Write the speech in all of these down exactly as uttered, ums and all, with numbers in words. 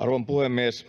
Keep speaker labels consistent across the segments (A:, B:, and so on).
A: Arvon puhemies!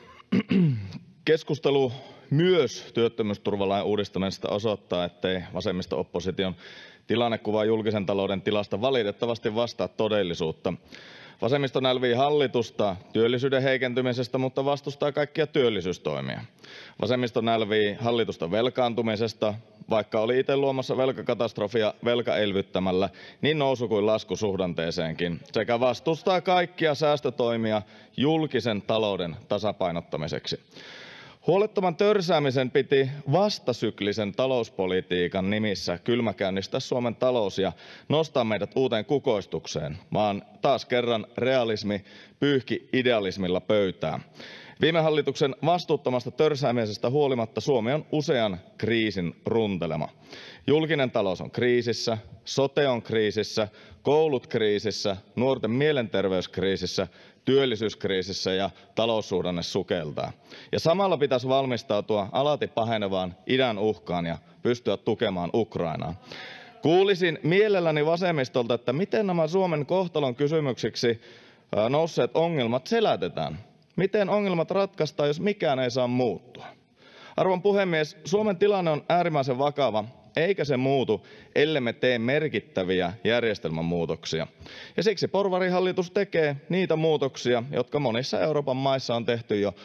A: Keskustelu myös työttömyysturvalain uudistamisesta osoittaa, ettei vasemmisto-opposition tilannekuva julkisen talouden tilasta valitettavasti vastaa todellisuutta. Vasemmisto nälvii hallitusta työllisyyden heikentymisestä, mutta vastustaa kaikkia työllisyystoimia. Vasemmisto nälvii hallitusta velkaantumisesta, vaikka oli itse luomassa velkakatastrofia velkaelvyttämällä niin nousu- kuin laskusuhdanteeseenkin, sekä vastustaa kaikkia säästötoimia julkisen talouden tasapainottamiseksi. Huolettoman törsäämisen piti vastasyklisen talouspolitiikan nimissä kylmäkäynnistää Suomen talous ja nostaa meidät uuteen kukoistukseen, vaan taas kerran realismi pyyhki idealismilla pöytää. Viime hallituksen vastuuttomasta törsäämisestä huolimatta Suomi on usean kriisin runtelema. Julkinen talous on kriisissä, sote on kriisissä, koulut kriisissä, nuorten mielenterveys kriisissä, työllisyyskriisissä ja taloussuhdanne sukeltaa. Ja samalla pitäisi valmistautua alati pahenevaan idän uhkaan ja pystyä tukemaan Ukrainaa. Kuulisin mielelläni vasemmistolta, että miten nämä Suomen kohtalon kysymyksiksi nousseet ongelmat selätetään. Miten ongelmat ratkaistaan, jos mikään ei saa muuttua? Arvon puhemies, Suomen tilanne on äärimmäisen vakava, eikä se muutu, ellemme tee merkittäviä järjestelmämuutoksia. Ja siksi porvarihallitus tekee niitä muutoksia, jotka monissa Euroopan maissa on tehty jo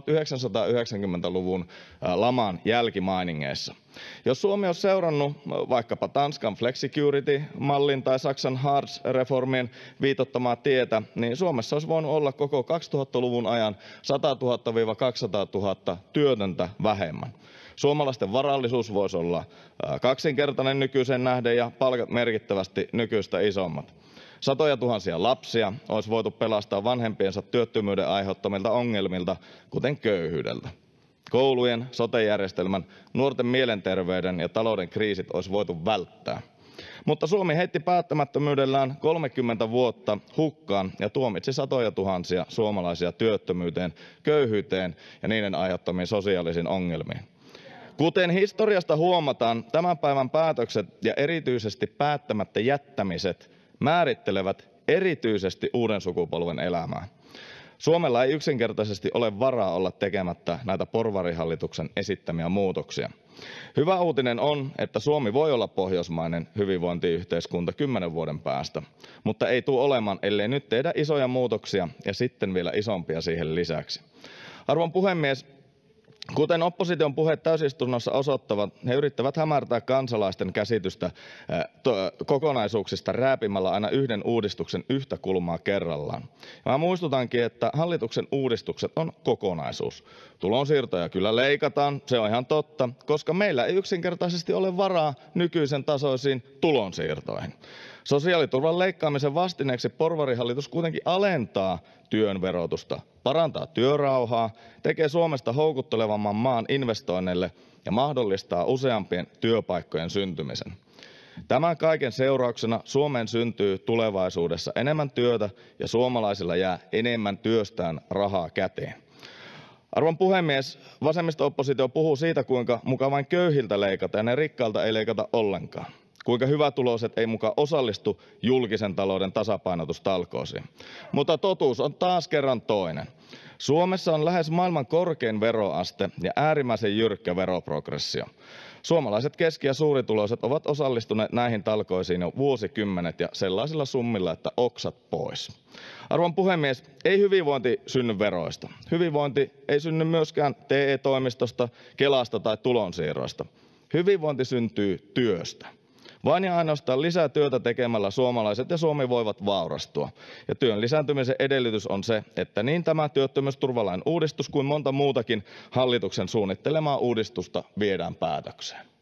A: tuhatyhdeksänsataayhdeksänkymmentäluvun laman jälkimainingeissa. Jos Suomi olisi seurannut vaikkapa Tanskan flexicurity-mallin tai Saksan Hartz-reformien viitoittamaa tietä, niin Suomessa olisi voinut olla koko kaksituhattaluvun ajan sata tuhatta kaksisataa tuhatta työtöntä vähemmän. Suomalaisten varallisuus voisi olla kaksinkertainen nykyiseen nähden ja palkat merkittävästi nykyistä isommat. Satoja tuhansia lapsia olisi voitu pelastaa vanhempiensa työttömyyden aiheuttamilta ongelmilta, kuten köyhyydeltä. Koulujen, sote-järjestelmän, nuorten mielenterveyden ja talouden kriisit olisi voitu välttää. Mutta Suomi heitti päättämättömyydellään kolmekymmentä vuotta hukkaan ja tuomitsi satoja tuhansia suomalaisia työttömyyteen, köyhyyteen ja niiden aiheuttamiin sosiaalisiin ongelmiin. Kuten historiasta huomataan, tämän päivän päätökset ja erityisesti päättämättä jättämiset määrittelevät erityisesti uuden sukupolven elämää. Suomella ei yksinkertaisesti ole varaa olla tekemättä näitä porvarihallituksen esittämiä muutoksia. Hyvä uutinen on, että Suomi voi olla pohjoismainen hyvinvointiyhteiskunta kymmenen vuoden päästä, mutta ei tule olemaan, ellei nyt tehdä isoja muutoksia ja sitten vielä isompia siihen lisäksi. Arvon puhemies! Kuten opposition puheet täysistunnossa osoittavat, he yrittävät hämärtää kansalaisten käsitystä kokonaisuuksista rääpimällä aina yhden uudistuksen yhtä kulmaa kerrallaan. Mä muistutankin, että hallituksen uudistukset on kokonaisuus. Tulonsiirtoja kyllä leikataan, se on ihan totta, koska meillä ei yksinkertaisesti ole varaa nykyisen tasoisiin tulonsiirtoihin. Sosiaaliturvan leikkaamisen vastineeksi porvarihallitus kuitenkin alentaa työn verotusta, parantaa työrauhaa, tekee Suomesta houkuttelevamman maan investoinneille ja mahdollistaa useampien työpaikkojen syntymisen. Tämän kaiken seurauksena Suomeen syntyy tulevaisuudessa enemmän työtä ja suomalaisilla jää enemmän työstään rahaa käteen. Arvon puhemies, vasemmisto-oppositio puhuu siitä, kuinka muka vain köyhiltä leikataan ja rikkailta ei leikata ollenkaan. Kuinka hyvätuloiset ei muka osallistu julkisen talouden tasapainotustalkoisiin. Mutta totuus on taas kerran toinen. Suomessa on lähes maailman korkein veroaste ja äärimmäisen jyrkkä veroprogressio. Suomalaiset keski- ja suurituloiset ovat osallistuneet näihin talkoisiin jo vuosikymmenet ja sellaisilla summilla, että oksat pois. Arvon puhemies, ei hyvinvointi synny veroista. Hyvinvointi ei synny myöskään T E-toimistosta, Kelasta tai tulonsiirroista. Hyvinvointi syntyy työstä. Vain ja ainoastaan lisää työtä tekemällä suomalaiset ja Suomi voivat vaurastua. Ja työn lisääntymisen edellytys on se, että niin tämä työttömyysturvalain uudistus kuin monta muutakin hallituksen suunnittelemaa uudistusta viedään päätökseen.